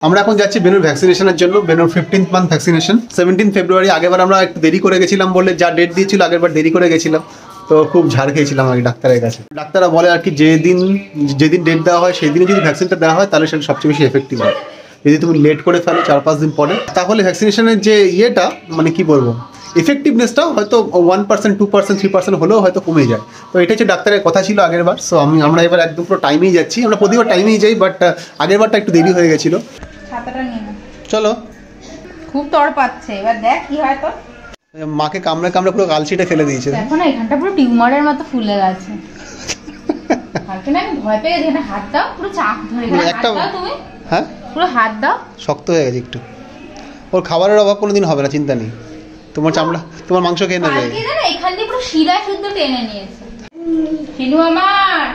আমরা এখন যাচ্ছি বেনুর ভ্যাকসিনেশনের জন্য। বেনুর 15th মান্থ ভ্যাকসিনেশন 17 ফেব্রুয়ারি। আগেরবার আমরা একটু দেরি করে গেছিলাম বলে, যা ডেট দিয়েছিল আগেরবার দেরি করে গেছিলাম, তো খুব ঝাড় খেয়েছিলাম আর কি ডাক্তারের কাছে। ডাক্তাররা বলে আর কি যেদিন ডেট দেওয়া হয় সেই দিনে যদি ভ্যাকসিনটা দেওয়া হয় তাহলে সেটা সবচেয়ে বেশি এফেক্টিভ হয়। যদি তুমি লেট করে ফেলো 4-5 দিন পরে, তাহলে ভ্যাকসিনেশনের যে ইয়েটা মানে কি বলবো, এফেক্টিভনেসটা হয়তো 1%, 2%, 3% হলেও হয়তো কমে যায়। তো এটা হচ্ছে ডাক্তারের কথা ছিল আগেরবার। সো আমরা এবার একদম পুরো টাইমেই যাচ্ছি। আমরা প্রতিবার টাইমেই যাই, বাট আগেরবারটা একটু দেরি হয়ে গেছিলো। ছাতাটা নিয়ে চলো। খুব তড় পাচ্ছে, এবার দেখ কি হয়। তো মাকে কামড়ে কামড়ে পুরো গালশিটে ফেলে দিয়েছে। এখন এখানটা পুরো টিউমারের মতো ফুলে গেছে। হালকা না, আমি ভয় পেয়ে গেছি। হাত দাও, পুরো চাপ ধরে গেছে। হাত দাও তুমি। হ্যাঁ, পুরো হাত দাও। শক্ত হয়ে গেছে একটু। ওর খাবারের অভাব কোনোদিন হবে না, চিন্তা নেই। তোমার চামড়া, তোমার মাংস খেয়ে নেবে। কালকে জানো এখান দিয়ে পুরো শিরা শুদ্ধ টেনে নিয়েছে। হিনু আমার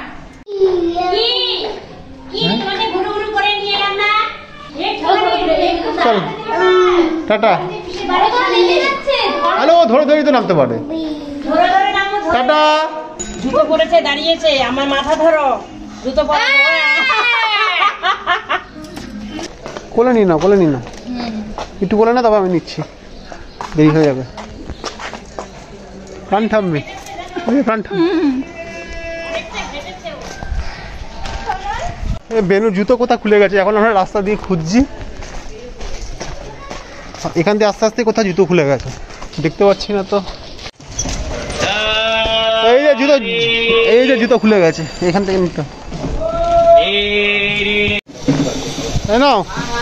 কি তোমাকে গুরু গুরু করে নিয়ে এলাম না। চলো টাটা। হ্যালো, ধরে ধরে তো নামতে পারে। টাটা। জুতো পরেছে, দাঁড়িয়েছে। আমার মাথা ধরো, জুতো পরে। কোলে নিয়ে নাও, কোলে নিয়ে নাও, একটু কোলে না, তবে আমি নিচ্ছি, দেরি হয়ে যাবে। প্রাণ থামবে, প্রাণ থাম। বেনুর জুতো কোথা খুলে গেছে, এখন আমরা রাস্তা দিয়ে খুঁজছি। এখান থেকে আস্তে আস্তে কোথাও জুতো খুলে গেছে, দেখতে পাচ্ছি না তো। এই যে জুতো খুলে গেছে, এখান থেকে নিতে নাও।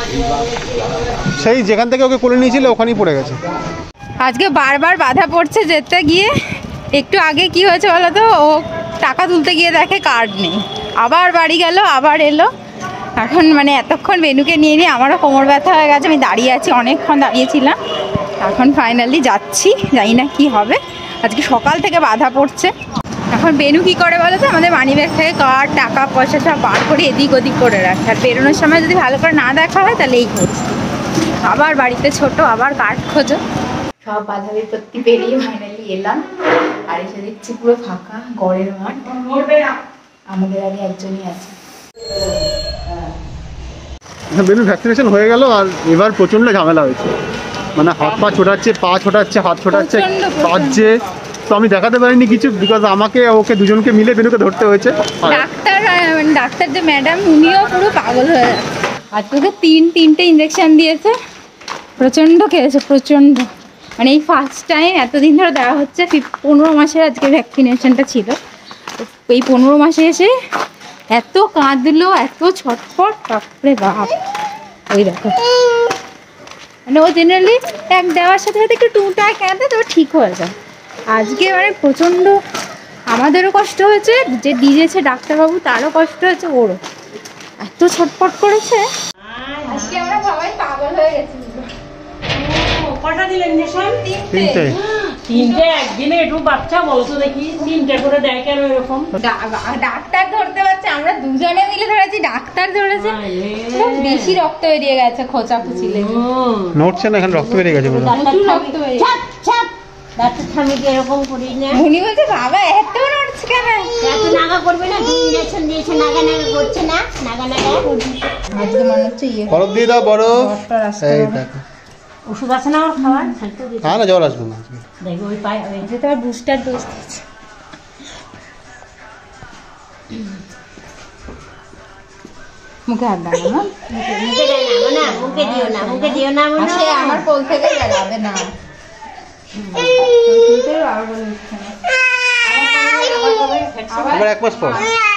সেই যেখান থেকে ওকে কোলে নিয়েছিল ওখানেই পড়ে গেছে। আজকে বারবার বাধা পড়ছে যেতে গিয়ে। একটু আগে কি হয়েছে বলো তো, ও টাকা তুলতে গিয়ে দেখে কার্ড নেই, আবার বাড়ি গেল, আবার এলো। এখন মানে এতক্ষণ বেনুকে নিয়ে নিয়ে আমারও কোমর ব্যথা হয়ে গেছে। আমি দাঁড়িয়ে আছি, অনেকক্ষণ দাঁড়িয়েছিলাম। এখন ফাইনালি যাচ্ছি, জানি না কি হবে। আজকে সকাল থেকে বাধা পড়ছে। এখন বেনু কী করে বলো তো, আমাদের মানি ব্যাগ থেকে কার্ড, টাকা পয়সা সব বার করে এদিক ওদিক করে রাখে। আর বেরোনোর সময় যদি ভালো করে না দেখা হয় তাহলে এই করছে। আবার বাড়িতে ছোট, আবার কার্ড খোঁজো। সব বাধা বিপত্তি পেরিয়ে ফাইনালি এলাম। আর এসে দেখছি পুরো ফাঁকা, গড়ের মাঠ। আমাদের আগে একজনই আছে। বেনু ভ্যাকসিনেশন হয়ে গেল, আর এবার প্রচণ্ড ঝামেলা হয়েছে। মানে হাত পা ছোটাচ্ছে, পা ছোটাচ্ছে, হাত ছোটাচ্ছে, কাঁদছে। তো আমি দেখাতে পারিনি কিছু, বিকজ আমাকে ওকে দুজনকে মিলে বেনুকে ধরতে হয়েছে। ডাক্তার যে ম্যাডাম, উনিও পুরো পাগল হয়ে যাচ্ছে। আর তোকে তিনটে ইঞ্জেকশন দিয়েছে, প্রচণ্ড খেয়েছে, প্রচণ্ড। মানে এই ফার্স্ট টাইম এতদিন ধরে দেওয়া হচ্ছে। 15 মাসের আজকে ভ্যাকসিনেশনটা ছিল। এই 15 মাসে এসে এত কাঁদলো, এত ছটফট, বাপরে বাপ। ওই দেখো, মানে ও জেনারেলি এক দেওয়ার সাথে সাথে একটু টুটা কাঁদে, তো ঠিক হয়ে যায়। আজকে মানে প্রচণ্ড, আমাদেরও কষ্ট হয়েছে, যে দিয়েছে ডাক্তারবাবু তারও কষ্ট হয়েছে, ওরও এত ছটফট করেছে। আজকে আমরা সবাই পাগল হয়ে গেছি। কটা দিলেন ইঞ্জেকশন? তিনটে একদিনে। একটু বাচ্চা বলো তো দেখি, 3টে করে দেয় কেন এরকম? ডাক্তার ধরতে পারছে, আমরা দুজনে মিলে ধরেছি, ডাক্তার ধরেছে। বেশি রক্ত বেরিয়ে গেছে, খোঁচা খুচি লেগে। নড়ছে না, এখন রক্ত বেরিয়ে গেছে। রক্ত বেরিয়ে ডাক্তার স্বামীকে এরকম করি না। উনি বলছে বাবা এত নড়ছে কেন? এত নাগা করবে না, ইঞ্জেকশন দিয়েছে, নাগা নাগা করছে না, নাগা নাগা। আজকে মনে হচ্ছে বরফ দিয়ে দাও, বরফ। এই দেখো, ওষুধ আছে না আমার খাওয়ার? হ্যাঁ না, জ্বর আসবে না। দেখো ওই পায়ে তো আর বুস্টার ডোজ দিচ্ছে। মুখে হাত দাও না, মুখে দেয় না, মুখে দিও না, মুখে দিও না। সে আমার কোল থেকে যাবে না। আবার 1 মাস পর,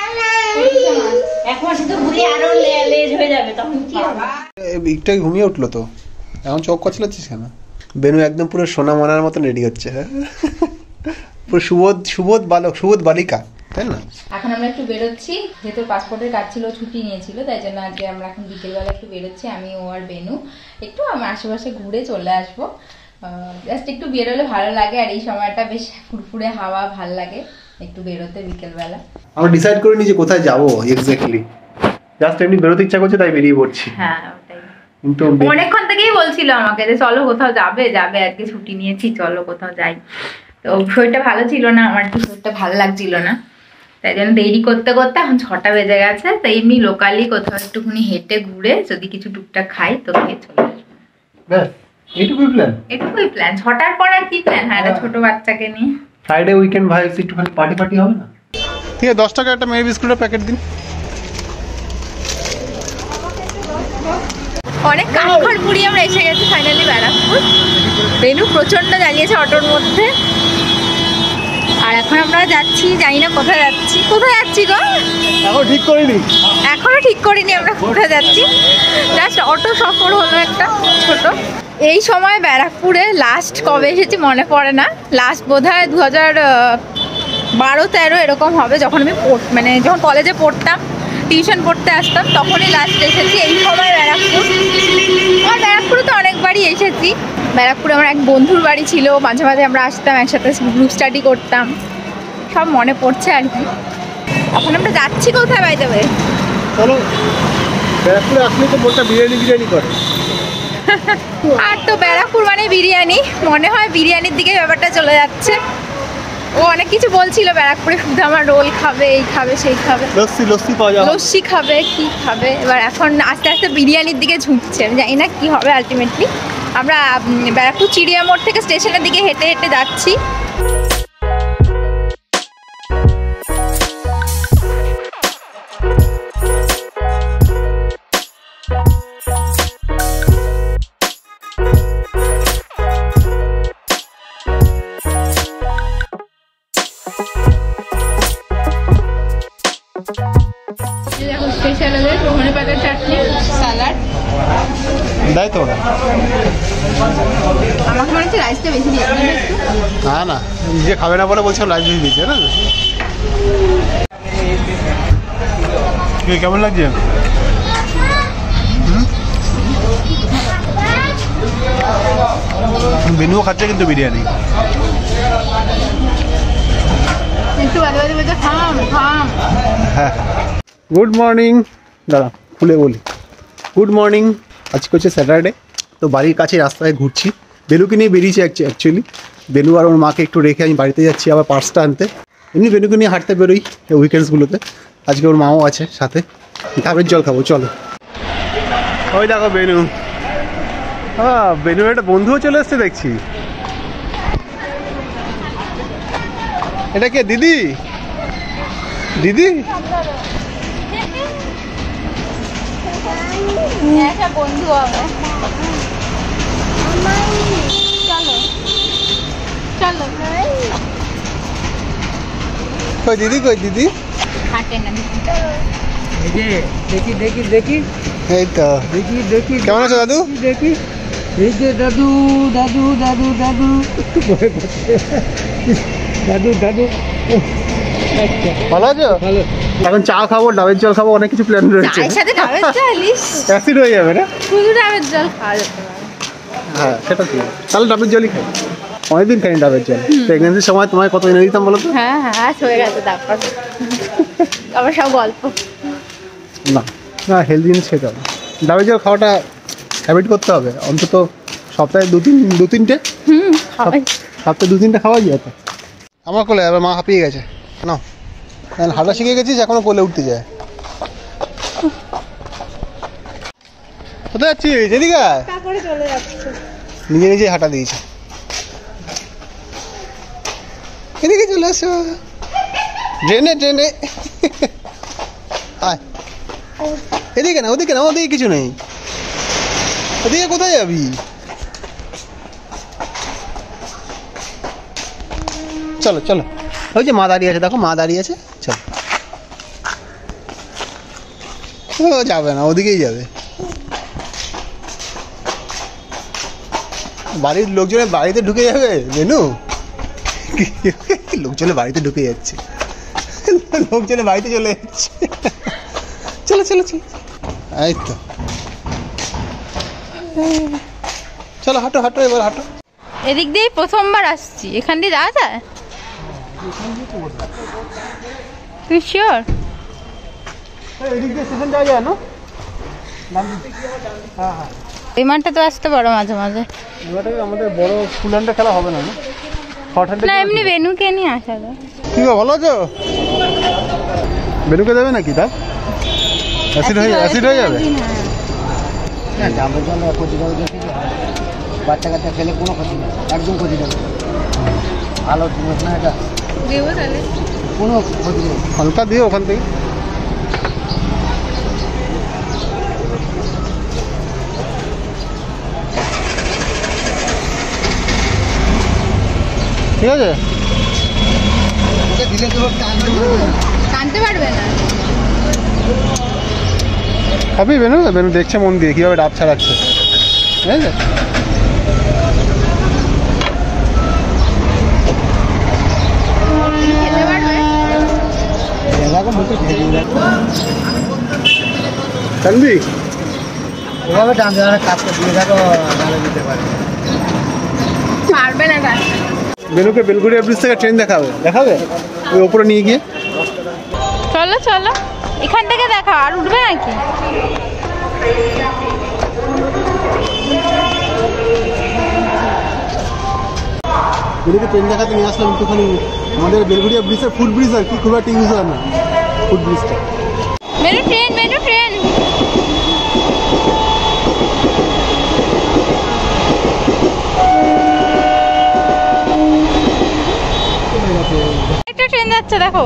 1 মাসে তো ঘুরে আরো লেজ হয়ে যাবে, তখন কি হবে? একটু ঘুমিয়ে উঠলো তো, এখন চোখ কচলাচ্ছিস কেন? বেনু একদম পুরো সোনা মনার মতন রেডি হচ্ছে। হ্যাঁ, পুরো সুবোধ বালক, সুবোধ বালিকা, তাই না? এখন আমরা একটু বেরোচ্ছি, যেহেতু পাসপোর্টের কাজ ছিল, ছুটি নিয়েছিল, তাই জন্য আজকে আমরা এখন বিকেলবেলা একটু বেরোচ্ছি। আমি, ও আর বেনু একটু আমার আশেপাশে ঘুরে চলে আসবো। জাস্ট একটু বেরোলে ভালো লাগে, আর এই সময়টা বেশ ফুরফুরে হাওয়া, ভাল লাগে একটু বেরোতে বিকেলবেলা। আমরা ডিসাইড করে নিয়েছি কোথায় যাবো এক্স্যাক্টলি, জাস্ট এমনি বেরোতে ইচ্ছা করছে তাই বেরিয়ে পড়ছি। হ্যাঁ, ওটাই। কিন্তু অনেকক্ষণ থেকেই বলছিল আমাকে যে চলো কোথাও যাবে, আজকে ছুটি নিয়েছি, চলো কোথাও যাই। তো শরীরটা ভালো ছিল না আমার, একটু শরীরটা ভালো লাগছিল না, তাই জন্য দেরি করতে করতে এখন 6টা বেজে গেছে। তাই এমনি লোকালি কোথাও একটুখানি হেঁটে ঘুরে যদি কিছু টুকটাক খাই তো খেয়ে চলে আসবো। ব্যাস এইটুকুই প্ল্যান। এটুকুই প্ল্যান। 6টার পর আর কি প্ল্যান হয়, একটা ছোট বাচ্চাকে নিয়ে। ফ্রাইডে উইকেন্ড ভাইবস, একটুখানি পার্টি হবে না? ঠিক আছে, 10 টাকা একটা মেরি বিস্কুটের প্যাকেট দিন। অনেক কাঠখড় পুড়িয়ে আমরা এসে গেছি ফাইনালি ব্যারাকপুর। বেনু প্রচন্ড জ্বালিয়েছে অটোর মধ্যে। আর এখন আমরা যাচ্ছি, জানি না কোথায় যাচ্ছি। কোথায় যাচ্ছি গো? এখন ঠিক করিনি। এখনো ঠিক করিনি আমরা কোথায় যাচ্ছি। জাস্ট অটো সফর হলো একটা ছোট। এই সময় ব্যারাকপুরে লাস্ট কবে এসেছি মনে পড়ে না। লাস্ট বোধহয় 2012-13 এরকম হবে, যখন আমি মানে যখন কলেজে পড়তাম, টিউশন পড়তে আসতাম, তখনই লাস্ট এসেছি এই সময় ব্যারাকপুর। আর ব্যারাকপুরে তো অনেকবারই এসেছি। ব্যারাকপুরে আমার এক বন্ধুর বাড়ি ছিল, মাঝে মাঝে আমরা আসতাম একসাথে, গ্রুপ স্টাডি করতাম, সব মনে পড়ছে আর কি। এখন আমরা যাচ্ছি কোথায় বাই দ্য ওয়ে? চলো, ব্যারাকপুরে আসলে তো বলটা বিরিয়ানি করে। আর তো ব্যারাকপুর মানে বিরিয়ানি, মনে হয় বিরিয়ানির দিকে ব্যাপারটা চলে যাচ্ছে। ও অনেক কিছু বলছিল ব্যারাকপুরে, শুধু আমার রোল খাবে, এই খাবে, সেই খাবে, লস্যি পাওয়া যাবে, লস্যি খাবে, কি খাবে। এবার এখন আস্তে আস্তে বিরিয়ানির দিকে ঝুঁকছে, আমি জানি না কি হবে আলটিমেটলি। আমরা ব্যারাকপুর চিড়িয়া মোড় থেকে স্টেশনের দিকে হেঁটে হেঁটে যাচ্ছি। স্পেশাল ধনে পাতার চাটনি, স্যালাড দেয় তো ওরা। আমাকে মনে হচ্ছে রাইসটা বেশি দিয়েছে একটু। না নিজে খাবে না বলে বলছে রাইস বেশি দিয়েছে না। কেমন লাগছে? বেনুও খাচ্ছে কিন্তু বিরিয়ানি। একটু বাজে বাজে বাজে থাম। হ্যাঁ, গুড মর্নিং। দাঁড়া খুলে বলি, গুড মর্নিং। আজকে হচ্ছে স্যাটারডে, তো বাড়ির কাছে রাস্তায় ঘুরছি। বেনুকে নিয়ে বেরিয়েছি অ্যাকচুয়ালি। বেনু আর ওর মাকে একটু রেখে আমি বাড়িতে যাচ্ছি আবার পার্সটা আনতে। এমনি বেনুকে নিয়ে হাঁটতে বেরোই উইকেন্ডসগুলোতে। আজকে ওর মাও আছে সাথে। ডাবের জল খাবো, চলো। ওই দেখো বেনু। হ্যাঁ, বেনুর একটা বন্ধুও চলে এসছে দেখছি। এটা কে? দিদি? একটা বন্ধু হবে। চলো চলো। কই দিদি? হাঁটে না দেখি এই তো। দেখি কেমন আছো দাদু? দেখি এই যে দাদু ভালো আছো? ভালো। এখন চা খাবো, ডাবের জল খাবো, অনেক কিছু প্ল্যান রয়েছে। চায়ের সাথে ডাবের জল, অ্যাসিড হয়ে যাবে না? শুধু ডাবের জল খাওয়া যেতে পারে। হ্যাঁ সেটা ঠিক, তাহলে ডাবের জলই খাই। অনেকদিন খাইনি ডাবের জল। প্রেগনেন্সির সময় তোমায় কত এনে দিতাম বলো তো? হ্যাঁ হয়ে গেছে। তারপর আবার সব গল্প। না হেলদি জিনিস খেতে হবে। ডাবের জল খাওয়াটা হ্যাবিট করতে হবে, অন্তত সপ্তাহে দু তিনটে। সপ্তাহে 2-3টা খাওয়া যায় তো। আমার কোলে আবার মা হাঁপিয়ে গেছে না, হাঁটা শিখে গেছিস, এখনো কোলে উঠতে যায়। কোথায় যাচ্ছিস? এদিকে নিজে হাঁটা দিয়েছে। এদিকে চলে আসো, ট্রেনে আয়। এদিকে না, ওদিকে কিছু নেই। ওদিকে কোথায় যাবি? চলো। ওই যে মা দাঁড়িয়ে আছে, দেখো মা দাঁড়িয়ে আছে, চলো। ও যাবে না, ওদিকেই যাবে। বাড়ির লোকজনের বাড়িতে ঢুকে যাবে বেনু। লোকজনের বাড়িতে ঢুকে যাচ্ছে, লোকজনের বাড়িতে চলে যাচ্ছে। চলো এই তো, চলো হাঁটো এবার হাঁটো। এদিক দিয়ে প্রথমবার আসছি, এখান দিয়ে যাওয়া যায়? তুই শিওর? এদিক দিয়ে স্টেশন যাওয়া যায় না? এই মাঠটা তো আসতে পারো মাঝে মাঝে। আমাদের বড় ফুল হ্যান্ডে খেলা হবে না? না এমনি বেনুকে নিয়ে আসা যায়। ঠিক আছে, ভালো আছো? বেনুকে দেবে নাকি তা অ্যাসিড হয়ে যাবে? না ডাবের জল কচি জল দিয়ে খেলে হয়। বাচ্চা কাচ্চা খেলে কোনো ক্ষতি নেই, একদম ক্ষতি নেই। ভালো জিনিস না এটা, দেবো তাহলে। কোনো ক্ষতি নেই। হালকা দিও ওখান থেকে। ঠিক আছে, ওকে দিলে তো টানতে পারবে না। খাবি বেনু? বেনু দেখছে মন দিয়ে কীভাবে ডাব ছাড়াচ্ছে, ঠিক আছে? খেতে পারবে? দেখো মুখে খেয়ে দিই। টানবি? এভাবে টান দেওয়ার কাজটা দিয়ে দেখো, ভালো দিতে পারে। পারবে না টানতে। বেনুকে বেলগুড়িয়া ব্রিজ থেকে ট্রেন দেখাবে ওই ওপরে নিয়ে গিয়ে। চলো চলো, এখান থেকে দেখা। আর উঠবে নাকি? বেনুকে ট্রেন দেখাতে নিয়ে আসলাম একটুখানি। আমাদের বেলগুড়িয়া ব্রিজের ফুট ব্রিজ আর কি খুব একটা ইউজ হয় না, ফুট ব্রিজটা। মেরু ট্রেন, মেরু ট্রেন। একটা ট্রেন যাচ্ছে দেখো।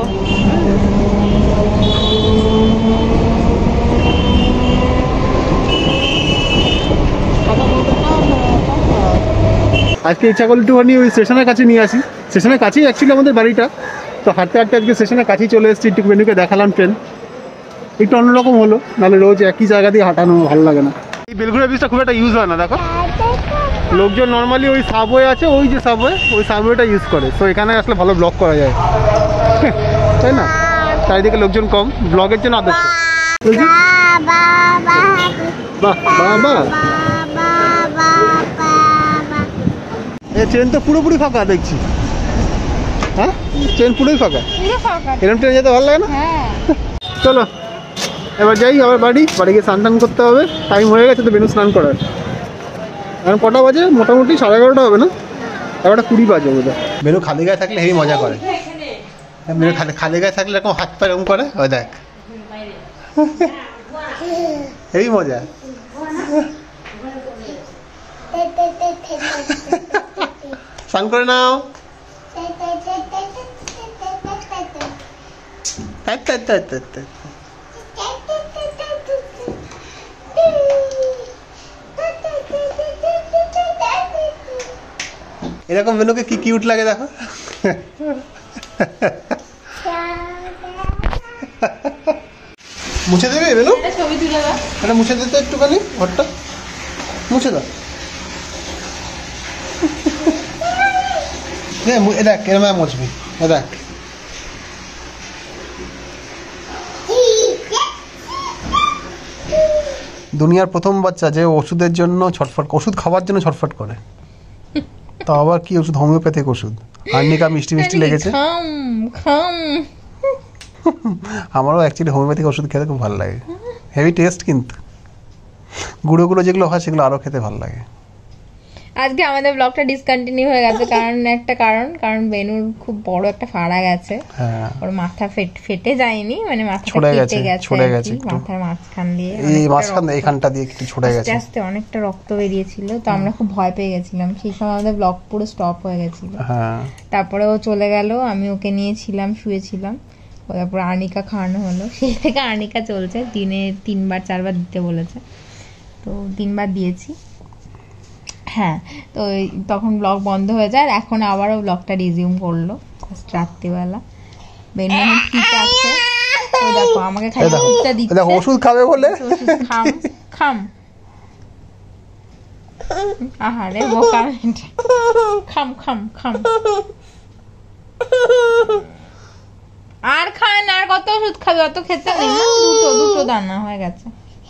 আজকে ইচ্ছা করলে একটুখানি ওই স্টেশনের কাছে নিয়ে আসি। স্টেশনের কাছেই অ্যাকচুয়ালি আমাদের বাড়িটা, তো হাঁটতে হাঁটতে আজকে স্টেশনের কাছেই চলে এসেছি। একটু বেনুকে দেখালাম ট্রেন, একটু অন্যরকম হলো, নাহলে রোজ একই জায়গা দিয়ে হাঁটানো ভালো লাগে না। এই বেলগুড়িয়া ব্রিজটা খুব একটা ইউজ হয় না, দেখো লোকজন নর্মালি ওই সাবওয়ে আছে, ওই যে সাবওয়ে, ওই সাবওয়েটা ইউজ করে। তো এখানে আসলে ভালো ব্লগ করা যায়, তাই না? চারিদিকে লোকজন কম, ব্লগের জন্য আদর্শ। বাহ বাহ, এই ট্রেন তো পুরোপুরি ফাঁকা দেখছি। হ্যাঁ, ট্রেন পুরোই ফাঁকা। এরকম ট্রেন যেতে ভালো লাগে না? হ্যাঁ, চলো এবার যাই আবার বাড়ি গিয়ে স্নান টান করতে হবে। টাইম হয়ে গেছে তো বেনু স্নান করার। এখন কটা বাজে? মোটামুটি 11:30 হবে না, 11:20 বাজে বোধহয়। বেনু খালি গায়ে থাকলে হেভি মজা করে। বেনু খালি গায়ে থাকলে এরকম হাত পা এরকম করে, ওই দেখ হেভি মজা। স্নান করে নাও। এরকম বেনুকে কি কিউট লাগে দেখো। মুছে দেবে বেনু? ছবি তুলে দাও। এটা মুছে দিতে একটুখানি, ঘরটা মুছে দাও। দেখ এরম মুছবি, দেখ দুনিয়ার প্রথম বাচ্চা যে ওষুধের জন্য ছটফট, ওষুধ খাওয়ার জন্য ছটফট করে। তো আবার কি ওষুধ? হোমিওপ্যাথিক ওষুধ। আর্নিকা মিষ্টি মিষ্টি লেগেছে। আমারও অ্যাকচুয়ালি হোমিওপ্যাথিক ওষুধ খেতে খুব ভালো লাগে, হেভি টেস্ট। কিন্তু গুঁড়ো গুঁড়ো যেগুলো হয় সেগুলো আরও খেতে ভালো লাগে। আজকে আমাদের ব্লগটা ডিসকন্টিনিউ হয়ে গেছে, কারণ বেনুর খুব বড় একটা ফাড়া গেছে। হ্যাঁ, ওর মাথা ফেটে যায়নি, মানে মাথা ছড়ে কেটে ছড়ে গেছে একটু। মাথার মাঝখান দিয়ে, এই মাঝখান এইখানটা দিয়ে একটু ছড়ে গেছে। আস্তে আস্তে অনেকটা রক্ত বেরিয়েছিল, তো আমরা খুব ভয় পেয়ে গেছিলাম। সেই সময় আমাদের ব্লগ পুরো স্টপ হয়ে গেছিল। হ্যাঁ, তারপরে ও চলে গেল, আমি ওকে নিয়েছিলাম, শুয়েছিলাম। তারপর আর্নিকা খাওয়ানো হলো, সেই থেকে আর্নিকা চলছে। দিনে 3-4 বার দিতে বলেছে, তো 3 বার দিয়েছি। হ্যাঁ, তো তখন ব্লগ বন্ধ হয়ে যায়। আর এখন আবারও ব্লগটা রিজিউম করলো রাত্রিবেলা। বেনু এখন ঠিক আছে। ও দেখো আমাকে খালি ওষুধটা দিচ্ছে। দেখো ওষুধ খাবে বলে। খাম আহারে বোকা মেয়েটা। খাম আর খায় না। আর কত ওষুধ খাবে? অত খেতে নেই না, দুটো দানা হয়ে গেছে।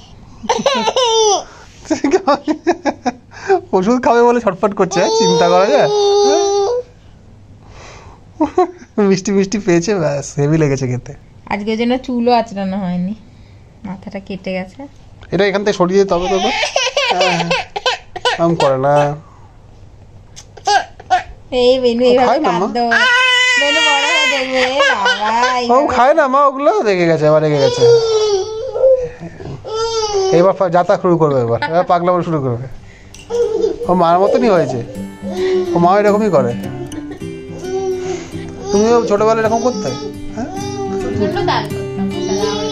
ওষুধ খাবে বলে ছটফট করছে, চিন্তা করা যায়। মিষ্টি মিষ্টি পেয়েছে, ব্যাস হেভি লেগেছে খেতে। আজকে ওই জন্য চুলও আঁচড়ানো হয়নি, মাথাটা কেটে গেছে। এটা এখান থেকে সরিয়ে দিতে হবে তো। আম করে না এই বেনু এইভাবে খাই মাম্মা। কাঁদো। বেনু বড় হয়ে দেখবে বাবা ও খায় না মা ওগুলো, রেগে গেছে, এবার রেগে গেছে। এবার যাতা শুরু করবে, এবার পাগলামো শুরু করবে। ও মার মতনই হয়েছে, ও মা এরকমই করে। তুমিও ছোটবেলায় এরকম করতে? হ্যাঁ, প্রচন্ড দান করতাম।